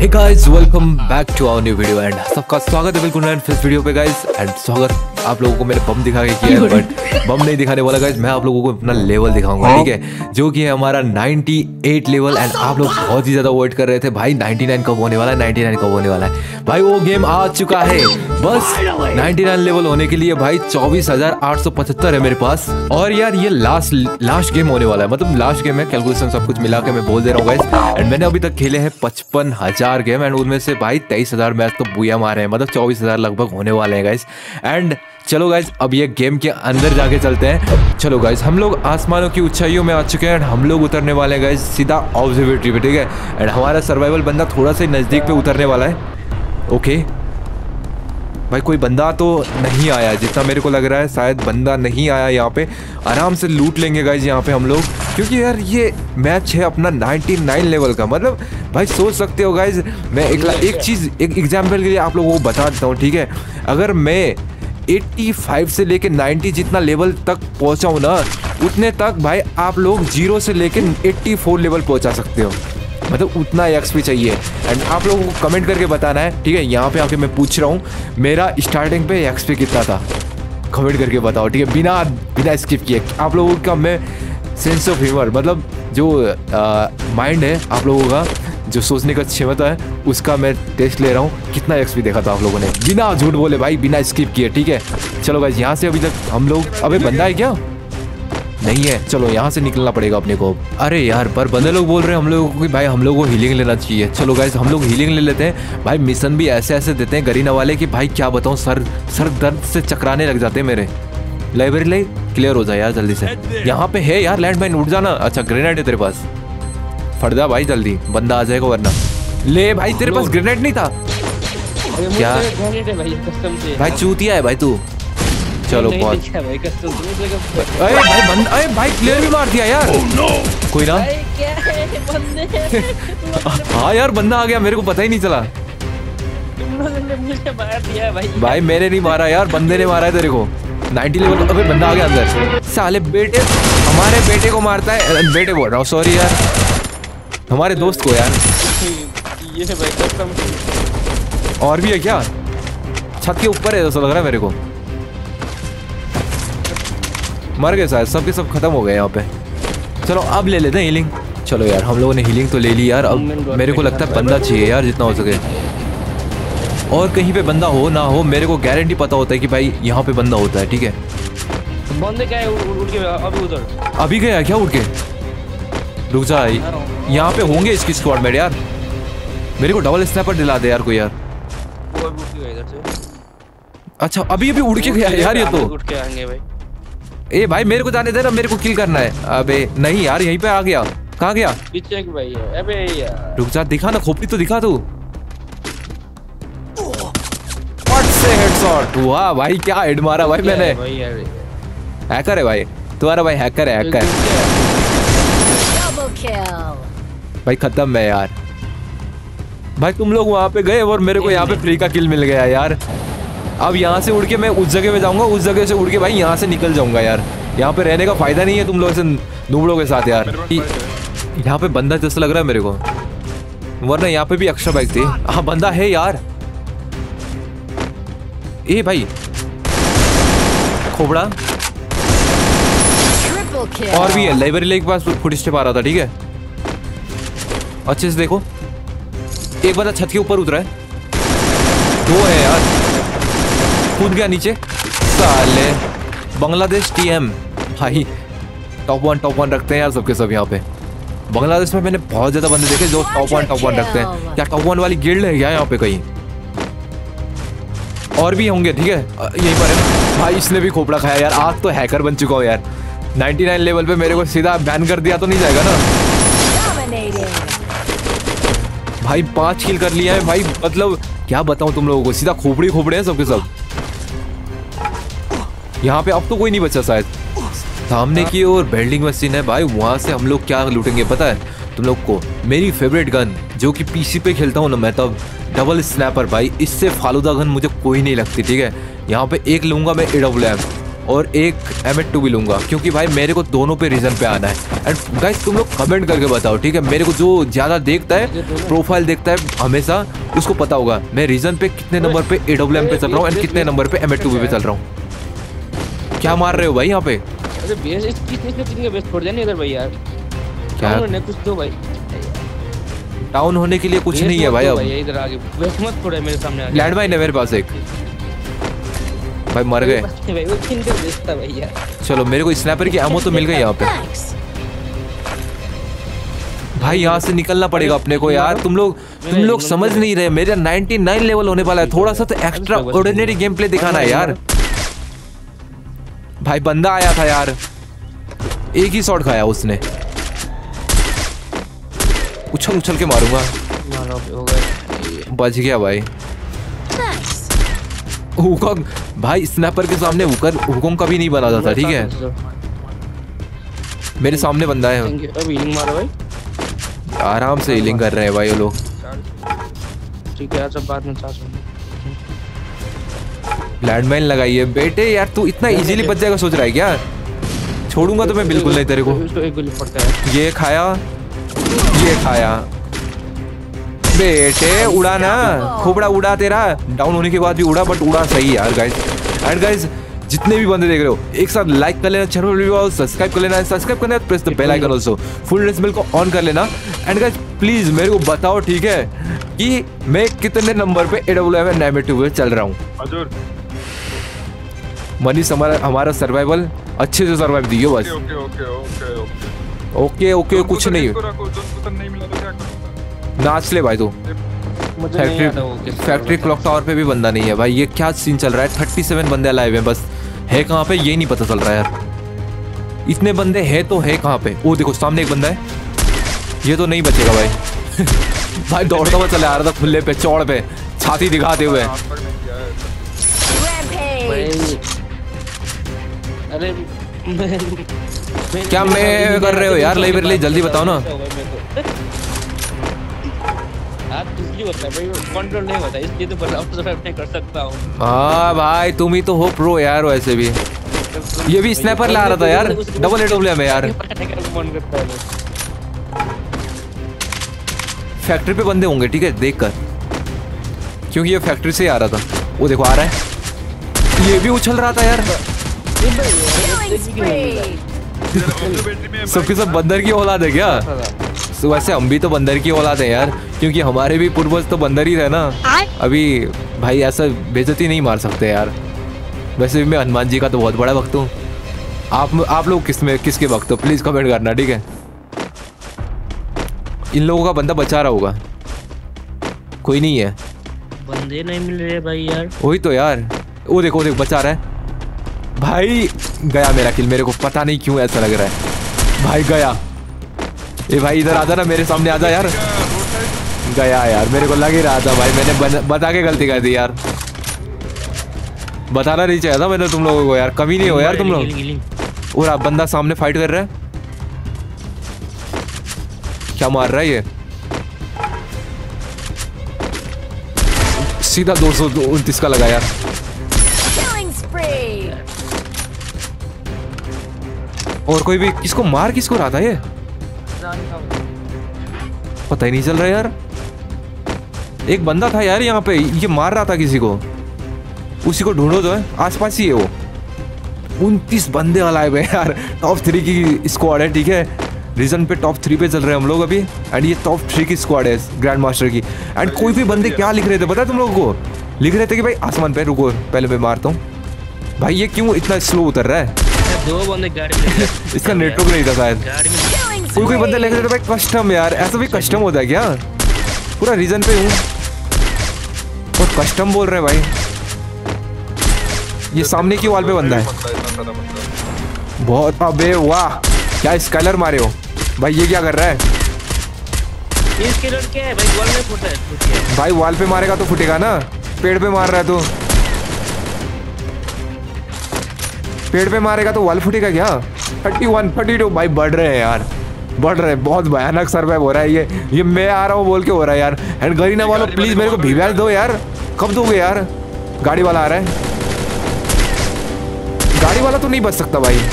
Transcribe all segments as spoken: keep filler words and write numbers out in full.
Hey guys, welcome back to our new video and सबका स्वागत है बिल्कुल नए फिर वीडियो पे गाइस। एंड स्वागत आप लोगों को मैंने बम दिखा के किया है, बट बम नहीं दिखाने वाला गाइस। मैं आप लोगों को अपना लेवल दिखाऊंगा, ठीक है, जो कि है हमारा अट्ठानवे लेवल। एंड आप लोग बहुत ही ज्यादा वेट कर रहे थे भाई निन्यानवे कब होने वाला है, निन्यानवे कब होने वाला है। भाई वो गेम आ चुका है, बस निन्यानवे लेवल होने के लिए भाई चौबीस हजार आठ सौ पचहत्तर है मेरे पास। और यार ये लास्ट लास्ट गेम होने वाला है, मतलब लास्ट गेम है, कैलकुलेशन सब कुछ मिला के मैं बोल दे रहा हूँ गाइस। एंड मैंने अभी तक खेले हैं पचपन हजार गेम एंड उनमें से भाई तेईस हजार मैच तो बुया मारे हैं, मतलब चौबीस हजार लगभग होने वाले हैं गाइस। एंड चलो गाइस अब ये गेम के अंदर जाके चलते हैं। चलो गाइस हम लोग आसमानों की ऊंचाइयों में आ चुके हैं एंड हम लोग उतरने वाले हैं गाइस सीधा ऑब्जर्वेटरी पे, ठीक है। एंड हमारा सर्वाइवल बंदा थोड़ा सा नजदीक पे उतरने वाला है। ओके भाई कोई बंदा तो नहीं आया, जितना मेरे को लग रहा है शायद बंदा नहीं आया। यहाँ पे आराम से लूट लेंगे गाइस यहाँ पे हम लोग, क्योंकि यार ये मैच है अपना निन्यानवे लेवल का। मतलब भाई सोच सकते हो गाइस, मैं एक एक चीज़ एक एग्जाम्पल के लिए आप लोगों को बता देता हूँ, ठीक है। अगर मैं पचासी से लेके नब्बे जितना लेवल तक पहुँचा हूँ ना, उतने तक भाई आप लोग जीरो से लेके चौरासी लेवल पहुँचा सकते हो, मतलब उतना एक्सपी चाहिए। एंड आप लोगों को कमेंट करके बताना है, ठीक है। यहाँ पे आके मैं पूछ रहा हूँ मेरा स्टार्टिंग पे एक्सपी कितना था, कमेंट करके बताओ, ठीक है, बिना बिना स्किप किए। आप लोगों का मैं सेंस ऑफ ह्यूमर, मतलब जो माइंड है आप लोगों का, जो सोचने का क्षमता है, उसका मैं टेस्ट ले रहा हूँ कितना एक्सपी देखा था आप लोगों ने, बिना झूठ बोले भाई, बिना स्किप किए, ठीक है। चलो भाई यहाँ से अभी तक हम लोग, अबे बंदा है क्या? नहीं है, चलो यहाँ से निकलना पड़ेगा अपने को। अरे यार पर बंदे लोग बोल रहे हैं हम लोगों को कि भाई हम लोग को हीलिंग लेना चाहिए। चलो गाइस हम लोग हीलिंग ले लेते हैं भाई। मिशन भी ऐसे ऐसे देते हैं गरीना वाले कि भाई क्या बताऊँ, सर सर दर्द से चकराने लग जाते हैं मेरे। लाइब्रेरी ले क्लियर हो जाए यार जल्दी से। यहाँ पे है यार लैंड माइन, उठ जाना। अच्छा ग्रेनेड है तेरे पास, फट जा भाई जल्दी, बंदा आ जाएगा वरना। ले भाई तेरे पास ग्रेनेड नहीं था क्या? भाई चूतिया है भाई तू। चलो बहुत भाई भाई बंद, अरे भाई क्लियर भी मार दिया यार। oh, no. कोई ना हाँ यार बंदा आ गया, मेरे को पता ही नहीं चला। मुझे मार दिया भाई। भाई मैंने नहीं मारा यार, बंदे ने मारा है तेरे को। नब्बे लेवल अबे बंदा आ गया अंदर। साले बेटे हमारे बेटे को मारता है, बेटे बोल रहा हूँ सॉरी यार, हमारे दोस्त को यार। ये है भाई कसम। और भी है क्या? छत के ऊपर है ऐसा लग रहा है मेरे को। मर गए शायद, सब के सब खत्म हो गए यहाँ पे। चलो अब ले लेते हैं हीलिंग। चलो यार हम लोगों ने हीलिंग तो ले ली यार। अब मेरे को लगता है बंदा चाहिए यार जितना हो सके, और कहीं पे बंदा हो ना हो मेरे को गारंटी पता होता है कि भाई यहाँ पे बंदा होता है, ठीक है। बंदे क्या है उड़ के अभी उधर अभी गया क्या उड़ के? रुक जा, यहाँ पे होंगे इसकी स्क्वाड में यार। मेरे को डबल स्नैपर दिला दे यार कोई यार। अच्छा अभी अभी उड़ के गया यार ये तो। उड़ के आएंगे भाई। ए भाई मेरे को जाने दे ना, मेरे को किल करना है। अबे नहीं यार यहीं पे आ गया, कहाँ गया? पीछे भाई है। अबे यार रुक जा, दिखा ना खोपड़ी तो दिखा तू। फट से हेडशॉट। वाह भाई क्या हेड मारा भाई मैंने। हैकर है भाई तुम्हारा भाई, हैकर है हैकर। भाई खत्म है यार। भाई तुम लोग वहां पे गए और मेरे को यहाँ पे फ्री का किल मिल गया यार। अब यहाँ से उड़ के मैं उस जगह पे जाऊंगा, उस जगह से उड़ के भाई यहाँ से निकल जाऊंगा यार। यहाँ पे रहने का फायदा नहीं है तुम लोग से नूबड़ों के साथ यार। यहाँ पे बंदा जैसा लग रहा है मेरे को, वरना यहाँ पे भी एक्स्ट्रा बाइक थी। हाँ बंदा है यार। ए भाई खोपड़ा और भी है। लाइब्रेरी के पास फुट स्टेप आ रहा था, ठीक है। अच्छे से देखो, एक बंदा छत के ऊपर उतरा है, दो है यार, कूद गया नीचे। साले बांग्लादेश टीएम भाई टॉप वन टॉप वन रखते हैं यार सबके सब यहाँ पे। बांग्लादेश में मैंने बहुत ज्यादा बंदे देखे जो टॉप वन टॉप वन रखते हैं। क्या टॉप वन वाली गिल्ड है क्या यहाँ पे कहीं? और भी होंगे, ठीक है, यहीं पर है। भाई इसने भी खोपड़ा खाया यार। आज तो हैकर बन चुका हूँ यार। निन्यानवे लेवल पे मेरे को सीधा बैन कर दिया तो नहीं जाएगा ना भाई। पांच किल कर लिया है भाई, मतलब क्या बताऊं तुम लोगों को, सीधा खोपड़ी खोपड़े हैं सबके सब। यहाँ पे अब तो कोई नहीं बचा शायद। सामने की ओर बिल्डिंग मशीन है भाई, वहां से हम लोग क्या लूटेंगे पता है तुम लोग को? मेरी फेवरेट गन जो कि पीसी पे खेलता हूँ ना मैं, तब डबल स्नैपर भाई। इससे फालूदा गन मुझे कोई नहीं लगती, ठीक है। यहाँ पे एक लूंगा मैं ए डब्ल्यू एम, और एक एम एट टू भी लूँगा, क्योंकि भाई मेरे को दोनों पे रीजन पे आना है। एंड गाइस तुम लोग कमेंट करके बताओ, ठीक है? मेरे को जो ज़्यादा देखता है, प्रोफाइल देखता है हमेशा, उसको पता होगा मैं रीजन पे कितने नंबर पे ए डब्ल्यू एम पे चल रहा हूँ एंड कितने नंबर पे एम एट टू पे चल रहा हूँ। क्या मार रहे हो भाई यहाँ पे? अरे बेस इस कितने कितने का बेस छोड़ देने इधर भाई यार। क्या उन्होंने कुछ दो भाई। डाउन होने के लिए कुछ नहीं है भाई। अब इधर आगे बेस मत छोड़े मेरे सामने आगे। लैंड माइन है मेरे पास एक। भाई मर गए भाई। वो किन का बेस था भाई यार। चलो मेरे को स्नैपर की एमो तो मिल गई यहाँ पे। भाई यहाँ से निकलना पड़ेगा अपने को यार। तुम लोग तुम लोग समझ नहीं रहे, मेरा निन्यानवे लेवल होने वाला है। थोड़ा सा तो एक्स्ट्रा ऑर्डिनरी गेम प्ले दिखाना है यार। भाई बंदा आया था यार, एक ही शॉट खाया उसने। उछल उछल के मारूंगा। बच गया भाई। हुकॉन्ग भाई, स्नैपर के सामने हुकर हुकॉन्ग कभी नहीं बना था, ठीक है? मेरे सामने बंदा है। अब हीलिंग मारो भाई। आराम से हीलिंग कर रहे हैं भाई वो लोग। ठीक है, सब बाद में चार्ज होंगे। लैंडमाइन लगाई है बेटे यार। तू इतना इजीली बच जाएगा सोच रहा है क्या? छोड़ूंगा तो मैं बिल्कुल नहीं तेरे को। एक गोली पड़ता है। ये खाया, ये खाया बेटे। उड़ा ना, खोपड़ा उड़ा तेरा। डाउन होने के बाद भी उड़ा, बट उड़ा सही यार गाइस। एंड गाइस जितने भी बंदे देख रहे हो, एक साथ लाइक कर लेना, चैनल को सब्सक्राइब कर लेना, सब्सक्राइब करना है, press the bell icon also, full decibel को ऑन कर लेना। एंड गाइस प्लीज मेरे को बताओ, ठीक है, कि मैं कितने नंबर पे A W M N two चल रहा हूँ। मनीष हमारा हमारा सर्वाइवल अच्छे से सर्वाइव दियो बस। Okay okay okay okay okay okay कुछ नहीं। नाच ले भाई तू। फैक्ट्री फैक्ट्री क्लॉक टावर पे भी बंदा नहीं है भाई। ये क्या सीन चल रहा है? थर्टी सेवन बंदे अलाइव हैं, बस है कहाँ पे ये नहीं पता चल रहा है यार। इतने बंदे हैं तो है कहाँ पे? वो देखो सामने एक बंदा है, ये तो नहीं बचेगा भाई। भाई दौड़ता हुआ चला आ रहा था खुले पे, चौड़ पे, छाती दिखाते हुए। अरे क्या मैं कर रहे हो यार? लाइब्रेरी ले जल्दी बताओ ना। होता है भाई, कंट्रोल नहीं होता, इसलिए तो बराबर नहीं कर सकता हूँ। हाँ भाई तुम ही तो हो प्रो यार। वैसे भी ये भी स्नैपर ला रहा था यार, डबल ए डब्ल्यू में यार। फैक्ट्री पे बंदे होंगे, ठीक है, देख कर, क्योंकि ये फैक्ट्री से आ रहा था। वो देखो आ रहा है, ये भी उछल रहा था यार। सबके सब बंदर की औलाद है क्या? तो वैसे हम भी तो बंदर की औलाद है यार, क्योंकि हमारे भी पूर्वज तो बंदर ही थे ना। अभी भाई ऐसा बेइज्जती नहीं मार सकते यार। वैसे भी मैं हनुमान जी का तो बहुत बड़ा भक्त हूँ। आप आप लोग किस में किसके भक्त हो? प्लीज कमेंट करना, ठीक है? इन लोगों का बंदा बचा रहा होगा, कोई नहीं है। बंदे नहीं मिल रहे भाई यार। वही तो यार, वो देखो देखो बचा रहा है भाई। गया मेरा किल, मेरे को पता नहीं क्यों ऐसा लग रहा है भाई। गया ए भाई, इधर आजा ना, मेरे सामने आजा यार। गया यार, मेरे को लग ही रहा था भाई, मैंने बता के गलती कर दी यार। बताना नहीं चाहिए था मैंने तुम लोगों को यार। कमी नहीं हो यार तुम लोग। और आप बंदा सामने फाइट कर रहा है, क्या मार रहा है ये? सीधा दो सौ उनतीस का लगा यार। और कोई भी किसको मार किसको रहा था ये? पता ही नहीं चल रहा यार। एक बंदा था यार यहाँ पे, ये मार रहा था किसी को, उसी को ढूंढो तो है, आसपास ही है वो। उनतीस बंदे अलाइव है यार। टॉप थ्री की स्क्वाड है, ठीक है? रीजन पे टॉप थ्री पे चल रहे हैं हम लोग अभी। एंड ये टॉप थ्री की स्क्वाड है ग्रैंड मास्टर की। एंड कोई भी बंदे क्या लिख रहे थे पता है तुम लोगों को? लिख रहे थे कि भाई आसमान पे, रुको पहले मैं मारता हूँ। भाई ये क्यों इतना स्लो उतर रहा है? दो बंदे गाड़ी में इसका नेटवर्क नहीं था शायद। कोई कोई बंदे लिख रहे थे भाई कस्टम यार। ऐसा भी कस्टम होता है क्या? पूरा रीजन पे हूँ और कस्टम बोल रहे हैं भाई। ये सामने की वॉल पे बंदा है बहुत। अबे वाह, क्या स्काइलर मारे हो भाई। ये क्या कर रहा है? स्काइलर क्या है भाई? वॉल में फुटा है भाई। वॉल पे मारेगा तो फुटेगा ना। पेड़ पे मार रहा है तो पेड़ पे मारेगा तो वॉल फुटेगा क्या? थर्टी वन थर्टी टू भाई बढ़ रहे हैं यार, बढ़ रहे हैं। बहुत भयानक सर्वाइव हो रहा है ये। ये मैं आ रहा हूँ बोल के हो रहा है यार। एंड गरीना वालों प्लीज मेरे को भिवाल दो यार। कब दोगे यार? गाड़ी वाला आ रहा है, गाड़ी वाला तो नहीं बच सकता भाई।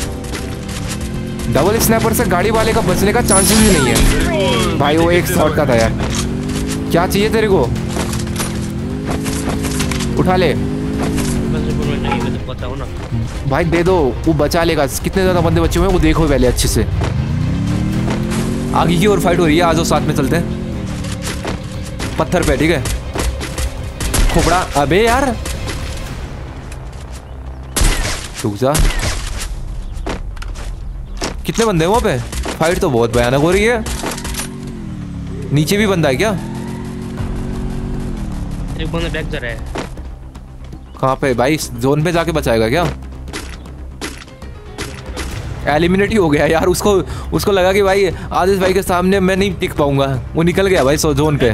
डबल स्नैपर से गाड़ी वाले का बचने का चांसेस ही नहीं है भाई। वो एक शॉट का था यार। क्या चाहिए तेरे को? उठा ले भाई, दे दो, वो बचा लेगा। कितने ज्यादा बंदे बचे हुए हैं वो देखो पहले अच्छे से। आगे की ओर फाइट हो रही है, आ जाओ साथ में चलते हैं। पत्थर पे, ठीक है। खोपड़ा, अबे यार रुक जा। कितने बंदे हैं वहां पे? फाइट तो बहुत भयानक हो रही है। नीचे भी बंदा है क्या? एक बंदा बैक जा रहा है। कहाँ पे भाई? जोन पे जाके बचाएगा क्या? एलिमिनेट ही हो गया यार। उसको उसको लगा कि भाई आदिश भाई के सामने मैं नहीं टिक पाऊंगा। वो निकल गया भाई सो जोन पे।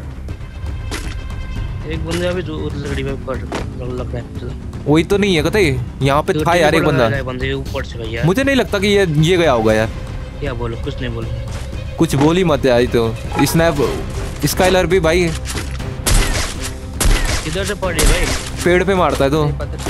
एक बंदा अभी जो उधर गाड़ी में पड़ लग रहा है। वही तो नहीं है कतई। यहाँ पे था यार एक बंदा। बंदे ऊपर से भैया। मुझे नहीं लगता कि ये ये गया होगा यार। क्या बोलो? कुछ नहीं बोलो। कुछ बोल ही मत आई तो। स्नैप स्काइलर भी भाई इधर से पड़ रही है भाई। पेड़ पे मारता है तो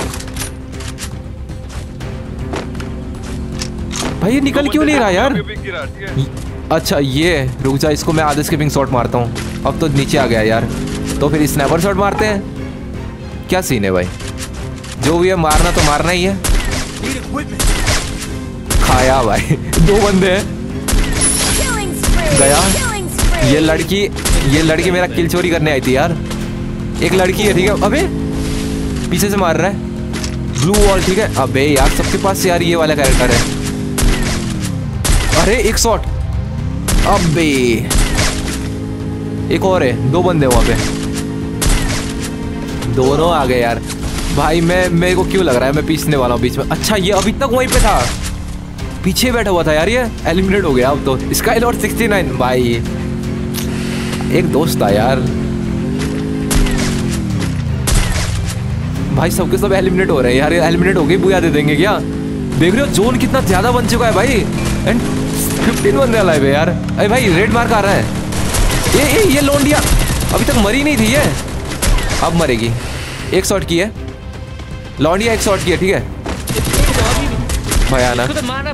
भाई ये निकल क्यों नहीं रहा यार? अच्छा ये रुक जा, इसको मैं आधे स्किपिंग शॉट मारता हूँ। अब तो नीचे आ गया यार। तो फिर स्नैपर शॉट मारते हैं। क्या सीन है भाई? जो भी है मारना तो मारना ही है। खाया भाई। दो बंदे हैं। गया। ये लड़की ये लड़की मेरा किल चोरी करने आई थी यार। एक लड़की है, ठीक है। अबे पीछे से मार रहा है। ब्लू वॉल, ठीक है। अबे यार सबके पास यार ये वाला कैरेक्टर है। अरे एक शॉट। अबे एक और है। दो बंदे वहां पे। दोनों आ गए यार। भाई मैं मेरे को क्यों लग रहा है मैं पीछने वाला हूँ बीच में। अच्छा ये अभी तक वहीं पे था, पीछे बैठा हुआ था यार। ये एलिमिनेट हो गया अब तो। स्काईलॉर्ड सिक्सटी नाइन भाई एक दोस्त था यार। भाई सबके सब एलिमिनेट हो रहे हैं यार। एलिमिनेट हो गए, बुया दे देंगे क्या? देख रहे हो जोन कितना ज्यादा बन चुका है भाई। एंड फिफ्टीन बंदे लाइव है यार। अरे भाई रेड मार्क आ रहा है। ये ये ये लोंडिया अभी तक मरी नहीं थी ये, अब मरेगी। एक शॉट की है लौंडिया, एक शॉट की है, ठीक है। भयानक।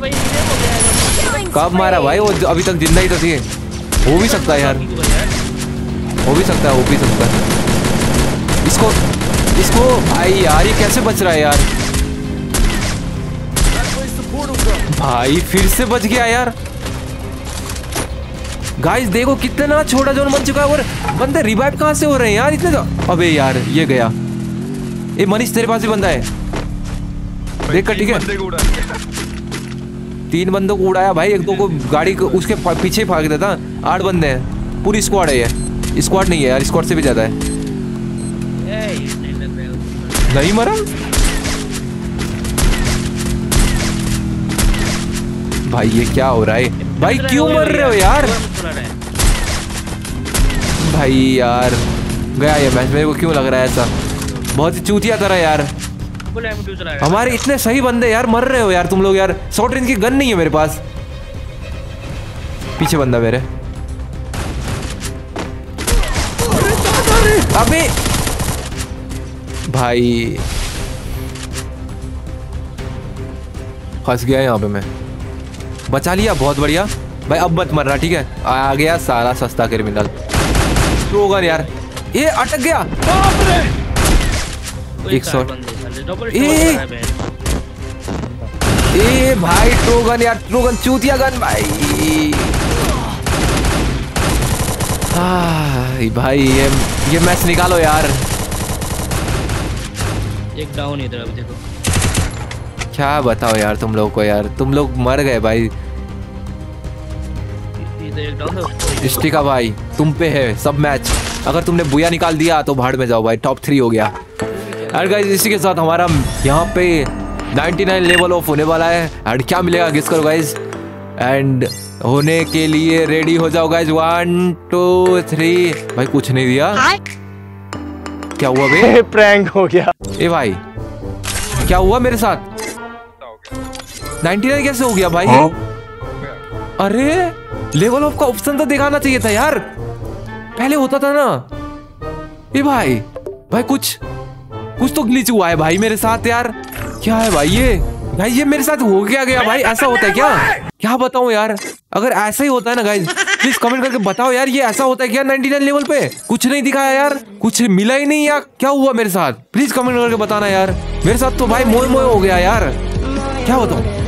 कब मारा भाई? वो अभी तक जिंदा ही तो थी। हो भी सकता है यार, हो भी सकता है, हो भी सकता है। इसको इसको भाई यार ये कैसे बच रहा है यार? भाई फिर से बच गया यार। गाइस देखो कितना छोटा जोन बन चुका है और बंदे रिवाइव कहां से हो रहे हैं यार इतने। अबे यार ये गया। ए मनीष तेरे पास भी बंदा है, देख कर, ठीक है। तीन बंदों को उड़ाया भाई। एक दो को गाड़ी को उसके पीछे भाग देता। आठ बंदे हैं, पूरी स्क्वाड है ये। स्क्वाड नहीं है यार, स्क्वाड से भी ज्यादा है। नहीं मरा भाई। ये क्या हो रहा है भाई? क्यों मर रहे हो यार? भाई यार गया ये मैच। मेरे को क्यों लग रहा है ऐसा? बहुत ही चूतिया तरह यार। हमारे इतने सही बंदे यार मर रहे हो यार तुम लोग यार। शॉर्ट रेंज की गन नहीं है मेरे पास। पीछे बंदा मेरे। अबे भाई फंस गया यहाँ पे मैं। बचा लिया, बहुत बढ़िया भाई। अब मत मरना, ठीक है। आ गया सारा सस्ता क्रिमिनल। ट्रोगन यार ये अटक गया। एक शॉट। ए ए भाई ट्रोगन यार, ट्रोगन चूतिया गन भाई। आ, भाई ये ये मैच निकालो यार। एक डाउन इधर अभी देखो। क्या बताओ यार तुम लोग को यार, तुम लोग मर गए भाई। इधर एक डाउन। स्टिका भाई तुम पे है सब मैच। अगर तुमने बुया निकाल दिया तो भाड़ में जाओ भाई। टॉप थ्री हो गया। और गाइस इसी के साथ हमारा यहाँ पे निन्यानवे लेवल ऑफ होने वाला है। एंड क्या मिलेगा गेस करो गाइस। एंड होने के लिए रेडी हो जाओ गाइस। One two three. भाई कुछ नहीं दिया। क्या हुआ बे? प्रैंक हो गया। ए भाई क्या हुआ मेरे साथ? निन्यानवे कैसे हो गया भाई? अरे लेवल ऑफ का ऑप्शन तो दिखाना चाहिए था यार, पहले होता था ना। ए भाई भाई कुछ कुछ तो ग्लिच हुआ है भाई मेरे साथ यार। क्या है भाई ये? भाई ये मेरे साथ हो गया गया भाई, ऐसा होता है क्या? क्या बताऊं यार, अगर ऐसा ही होता है ना गाइस प्लीज कमेंट करके बताओ यार, ये ऐसा होता है क्या नाइंटी नाइन लेवल पे? कुछ नहीं दिखाया यार, कुछ मिला ही नहीं यार, क्या हुआ मेरे साथ? प्लीज कमेंट करके बताना यार। मेरे साथ तो भाई मोए मोए हो गया यार, क्या बताऊं।